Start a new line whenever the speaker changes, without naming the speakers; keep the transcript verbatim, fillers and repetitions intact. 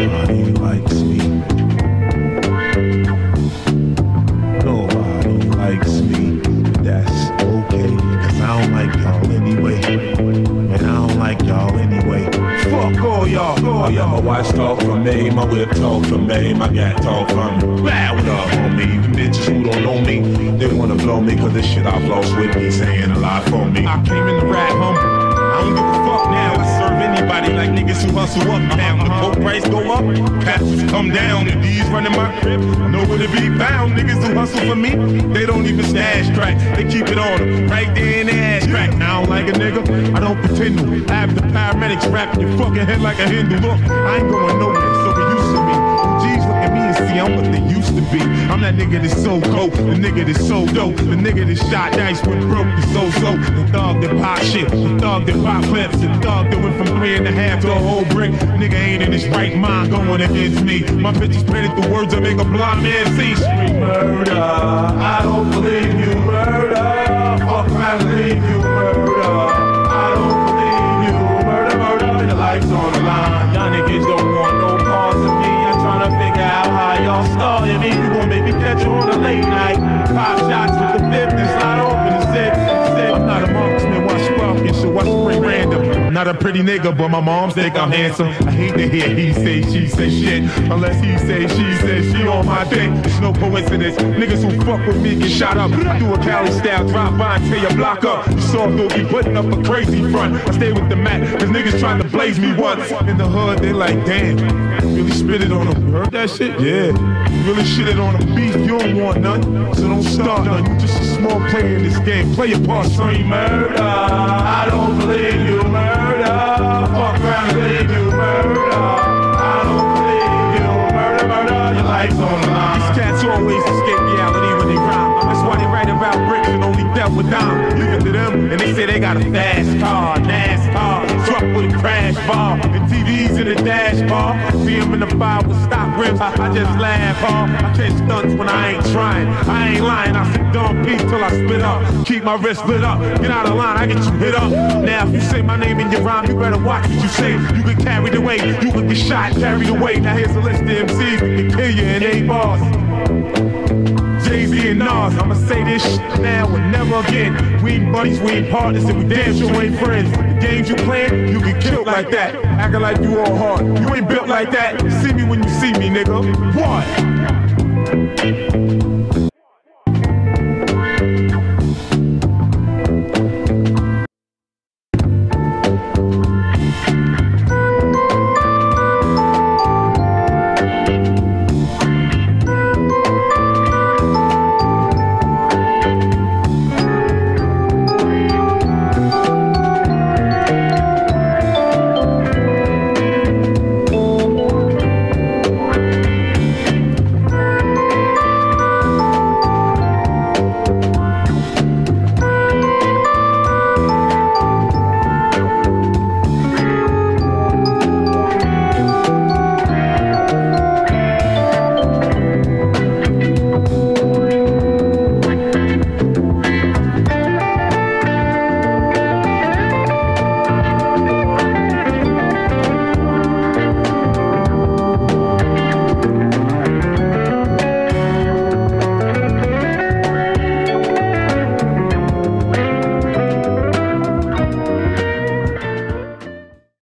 Nobody likes me. Nobody likes me. That's okay, cause I don't like y'all anyway. Man, I don't like y'all anyway. Fuck all y'all. All y'all. My watch talk for me, my whip talk for me, my gat talk for me. Wow, what up, homie? Bitches who don't know me, they wanna blow me cause this shit I've lost with me, saying a lot for me. I came in the rap, homie. I don't give a fuck now. I serve anybody like niggas who hustle up now. The coke price go up, passes come down. And these running my crib, nowhere to be found. Niggas who hustle for me, they don't even stash crack. They keep it on them, right there in the ass crack. I don't like a nigga, I don't pretend to. I have the paramedics wrapping your fucking head like a Hindu. Look, I ain't going nowhere, so get used to me. G's look at me and see I'm what they used to be. I'm that nigga that's so cold, the nigga that's so dope, the nigga that shot dice when broke, the so-so, the dog that pop shit, the dog that pop clips, the dog that went from three and a half to a whole brick. Nigga ain't in his right mind going against me. My bitches painted the words that make a blind man see. Street murder, I don't believe you murder. Fuck around and leave you murder. I don't believe you murder, murder. Your life's on the line. Y'all niggas don't want no cause of me. I'm trying to figure out how y'all started me. You gon' make me catch you on a late night. Pop shots with the fifth and slide open the six. I'm not a marksman, watch fucking shit, watch spring random. Not a pretty nigga, but my moms think I'm handsome. I hate to hear he say, she say shit. Unless he say, she say, she on my dick. It's no coincidence. Niggas who fuck with me get shot up. I do a Cali style, drop by and tear your block up. You saw me be putting up a crazy front. I stay with the Mac, cause niggas tried to blaze me once. In the hood, they like, damn, really spit it on them. You heard that shit? Yeah. Really shit it on them. Beef, you don't want none, so don't start none. You just a small player in this game. Play your part, son. Murder, I don't believe you murder. Fuck around and believe you murder. I don't believe you murder, murder. Your life's on the line. These cats always escape reality when they rhyme. That's why they write about bricks and only dealt with dime. You get to them and they say they got a fast car, NASCAR, truck with a crash bar, and T Vs in the dash bar. See them in the fire with stock rims. I, I just laugh hard. I catch stunts when I ain't trying. I ain't lying. I sit dumb peace till I spit up. Keep my wrist lit up. Get out of line. I get you hit up. Now if you say my name in your rhyme, you better watch what you say. You get carried away. You can get shot, carried away. Now here's a list of M Cs that can kill you in eight bars. Jay-Z and Nas, I'ma say this shit now and never again. We ain't buddies, we ain't partners, and we damn sure ain't friends. The games you playing, you get killed like that. Acting like you all hard, you ain't built like that. See me when you see me, nigga. What?